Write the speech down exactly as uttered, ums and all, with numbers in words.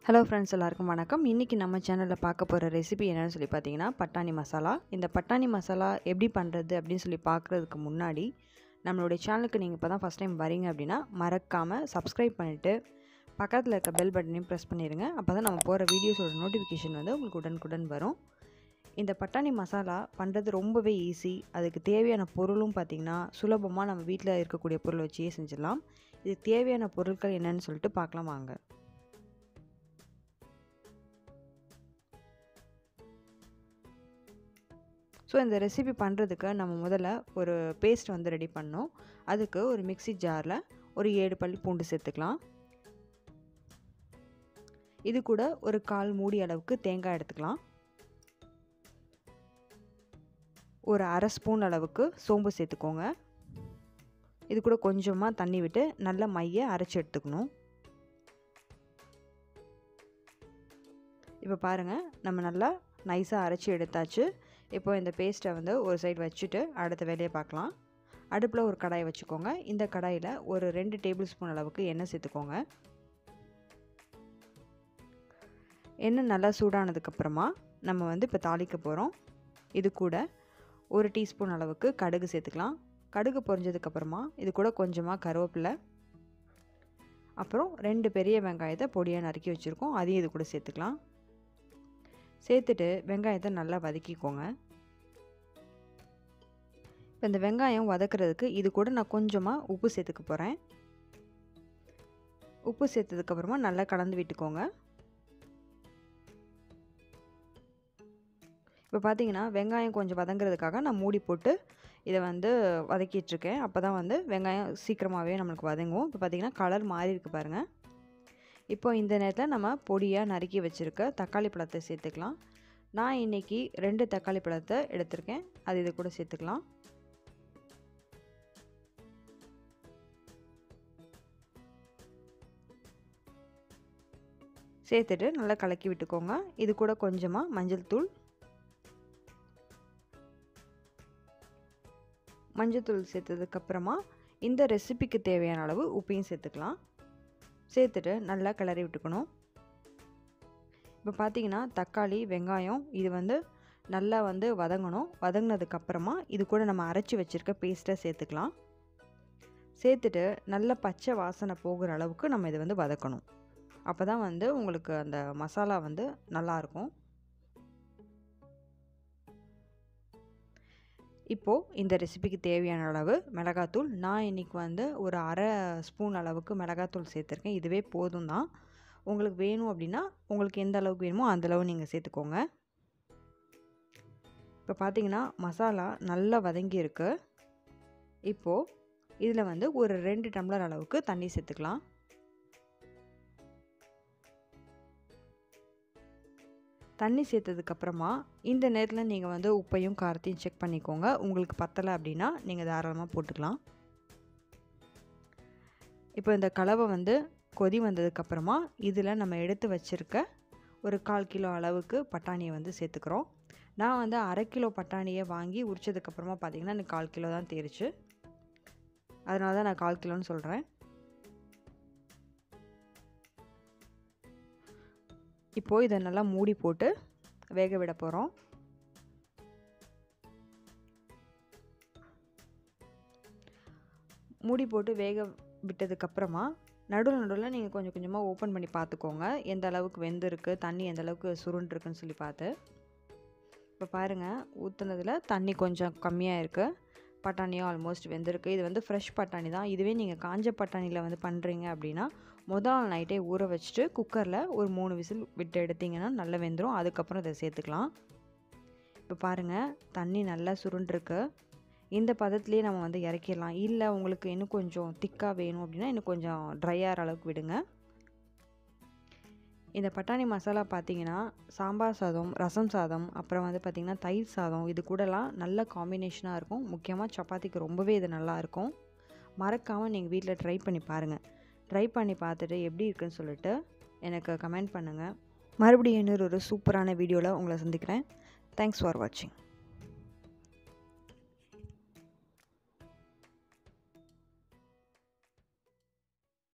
Hello friends, எல்லாருக்கும் வணக்கம். இன்றைக்கி நம்ம சேனலில் பார்க்க போகிற ரெசிபி என்னென்னு சொல்லி பார்த்தீங்கன்னா பட்டாணி மசாலா. இந்த பட்டாணி மசாலா எப்படி பண்ணுறது அப்படின்னு சொல்லி பார்க்குறதுக்கு முன்னாடி நம்மளுடைய சேனலுக்கு நீங்கள் இப்போ தான் ஃபஸ்ட் டைம் வரீங்க அப்படின்னா மறக்காமல் சப்ஸ்கிரைப் பண்ணிவிட்டு பக்கத்தில் இருக்க பெல் பட்டனையும் ப்ரெஸ் பண்ணிடுங்க. அப்போ தான் நம்ம போகிற வீடியோஸோட நோட்டிஃபிகேஷன் வந்து உங்களுக்கு உடனுக்குடன் வரும். இந்த பட்டாணி மசாலா பண்ணுறது ரொம்பவே ஈஸி. அதுக்கு தேவையான பொருளும் பார்த்திங்கன்னா சுலபமாக நம்ம வீட்டில் இருக்கக்கூடிய பொருளை வச்சே செஞ்சிடலாம். இதுக்கு தேவையான பொருட்கள் என்னென்னு சொல்லிட்டு பார்க்கலாம் வாங்க. ஸோ இந்த ரெசிபி பண்ணுறதுக்கு நம்ம முதல்ல ஒரு பேஸ்ட் வந்து ரெடி பண்ணோம். அதுக்கு ஒரு மிக்ஸி ஜாரில் ஒரு ஏழு பல் பூண்டு சேர்த்துக்கலாம். இது கூட ஒரு கால் மூடி அளவுக்கு தேங்காய் எடுத்துக்கலாம். ஒரு அரை ஸ்பூன் அளவுக்கு சோம்பு சேர்த்துக்கோங்க. இது கூட கொஞ்சமாக தண்ணி விட்டு நல்ல மைய அரைச்சி எடுத்துக்கணும். இப்போ பாருங்கள், நம்ம நல்லா நைஸாக அரைச்சி எடுத்தாச்சு. இப்போ இந்த பேஸ்ட்டை வந்து ஒரு சைடு வச்சுட்டு அடுத்த வேலையை பார்க்கலாம். அடுப்பில் ஒரு கடாயை வச்சுக்கோங்க. இந்த கடாயில் ஒரு ரெண்டு டேபிள் ஸ்பூன் அளவுக்கு எண்ணெய் சேர்த்துக்கோங்க. எண்ணெய் நல்லா சூடானதுக்கப்புறமா நம்ம வந்து இப்போ தாளிக்க போகிறோம். இது கூட ஒரு டீஸ்பூன் அளவுக்கு கடுகு சேர்த்துக்கலாம். கடுகு பொரிஞ்சதுக்கப்புறமா இது கூட கொஞ்சமாக கருவேப்பிலை, அப்புறம் ரெண்டு பெரிய வெங்காயத்தை பொடியாக நறுக்கி வச்சுருக்கோம், அதையும் இது கூட சேர்த்துக்கலாம். சேர்த்துட்டு வெங்காயத்தை நல்லா வதக்கிக்கோங்க. இப்போ இந்த வெங்காயம் வதக்கிறதுக்கு இது கூட நான் கொஞ்சமாக உப்பு சேர்த்துக்க போகிறேன். உப்பு சேர்த்ததுக்கப்புறமா நல்லா கலந்து விட்டுக்கோங்க. இப்போ பார்த்தீங்கன்னா வெங்காயம் கொஞ்சம் வதங்கிறதுக்காக நான் மூடி போட்டு இதை வந்து வதக்கிட்டுருக்கேன். அப்போ தான் வந்து வெங்காயம் சீக்கிரமாகவே நம்மளுக்கு வதங்கும். இப்போ பார்த்தீங்கன்னா கலர் மாறி இருக்குது பாருங்கள். இப்போ இந்த நேரத்தில் நம்ம பொடியாக நறுக்கி வச்சுருக்க தக்காளி பழத்தை சேர்த்துக்கலாம். நான் இன்றைக்கி ரெண்டு தக்காளி பழத்தை எடுத்திருக்கேன், அது இது கூட சேர்த்துக்கலாம். சேர்த்துட்டு நல்லா கலக்கி விட்டுக்கோங்க. இது கூட கொஞ்சமாக மஞ்சள் தூள் மஞ்சள் தூள் சேர்த்ததுக்கப்புறமா இந்த ரெசிபிக்கு தேவையான அளவு உப்பையும் சேர்த்துக்கலாம். சேர்த்துட்டு நல்லா கிளறி விட்டுக்கணும். இப்போ பார்த்தீங்கன்னா தக்காளி வெங்காயம் இது வந்து நல்லா வந்து வதங்கணும். வதங்கினதுக்கப்புறமா இது கூட நம்ம அரைச்சி வச்சுருக்க பேஸ்ட்டை சேர்த்துக்கலாம். சேர்த்துட்டு நல்ல பச்சை வாசனை போகிற அளவுக்கு நம்ம இதை வந்து வதக்கணும். அப்போ தான் வந்து உங்களுக்கு அந்த மசாலா வந்து நல்லாயிருக்கும். இப்போது இந்த ரெசிபிக்கு தேவையான அளவு மிளகாத்தூள் நான் இன்றைக்கி வந்து ஒரு அரை ஸ்பூன் அளவுக்கு மிளகாத்தூள் சேர்த்துருக்கேன். இதுவே போதும் தான். உங்களுக்கு வேணும் அப்படின்னா உங்களுக்கு எந்த அளவுக்கு வேணுமோ அந்தளவு நீங்கள் சேர்த்துக்கோங்க. இப்போ பார்த்தீங்கன்னா மசாலா நல்லா வதங்கி இருக்கு. இப்போது இதில் வந்து ஒரு ரெண்டு டம்ளர் அளவுக்கு தண்ணி சேர்த்துக்கலாம். தண்ணி சேர்த்ததுக்கப்புறமா இந்த நேரத்தில் நீங்கள் வந்து உப்பையும் காரத்தையும் செக் பண்ணிக்கோங்க. உங்களுக்கு பத்தலை அப்படின்னா நீங்கள் தாராளமாக போட்டுக்கலாம். இப்போ இந்த கலவை வந்து கொதி வந்ததுக்கப்புறமா இதில் நம்ம எடுத்து வச்சுருக்க ஒரு கால் கிலோ அளவுக்கு பட்டாணியை வந்து சேர்த்துக்கிறோம். நான் வந்து அரை கிலோ பட்டாணியை வாங்கி உரிச்சதுக்கப்புறமா பார்த்திங்கன்னா எனக்கு கால் கிலோ தான் தேரிச்சு. அதனால தான் நான் கால் கிலோன்னு சொல்கிறேன். இப்போது இதை நல்லா மூடி போட்டு வேக விட போகிறோம். மூடி போட்டு வேக விட்டதுக்கப்புறமா நடுவில் நடுவில் நீங்கள் கொஞ்சம் கொஞ்சமாக ஓப்பன் பண்ணி பார்த்துக்கோங்க, எந்த அளவுக்கு வெந்திருக்கு, தண்ணி எந்த அளவுக்கு சுருண்டுருக்குன்னு சொல்லி பார்த்து. இப்போ பாருங்கள், ஊற்றுனதில் தண்ணி கொஞ்சம் கம்மியாக இருக்குது. பட்டாணியும் ஆல்மோஸ்ட் வெந்திருக்கு. இது வந்து ஃப்ரெஷ் பட்டாணி தான். இதுவே நீங்கள் காஞ்ச பட்டாணியில் வந்து பண்ணுறீங்க அப்படின்னா முதல் நாள் நைட்டே ஊற வச்சுட்டு குக்கரில் ஒரு மூணு விசில் விட்டு எடுத்திங்கன்னா நல்லா வெந்துடும். அதுக்கப்புறம் இதை சேர்த்துக்கலாம். இப்போ பாருங்கள், தண்ணி நல்லா சுருண்டுருக்கு. இந்த பதத்துலேயே நம்ம வந்து இறக்கிடலாம். இல்லை உங்களுக்கு இன்னும் கொஞ்சம் திக்காக வேணும் அப்படின்னா இன்னும் கொஞ்சம் ட்ரையாகிற அளவுக்கு விடுங்க. இந்த பட்டாணி மசாலா பார்த்திங்கன்னா சாம்பார் சாதம், ரசம் சாதம், அப்புறம் வந்து பார்த்திங்கன்னா தயிர் சாதம், இது கூடலாம் நல்ல காம்பினேஷனாக இருக்கும். முக்கியமாக சப்பாத்திக்கு ரொம்பவே இது நல்லாயிருக்கும். மறக்காமல் நீங்கள் வீட்டில் ட்ரை பண்ணி பாருங்கள். ட்ரை பண்ணி பார்த்துட்டு எப்படி இருக்குன்னு சொல்லிட்டு எனக்கு கமெண்ட் பண்ணுங்கள். மறுபடியும் இன்னொரு ஒரு சூப்பரான வீடியோவில் உங்களை சந்திக்கிறேன். தேங்க்ஸ் ஃபார் வாட்சிங்.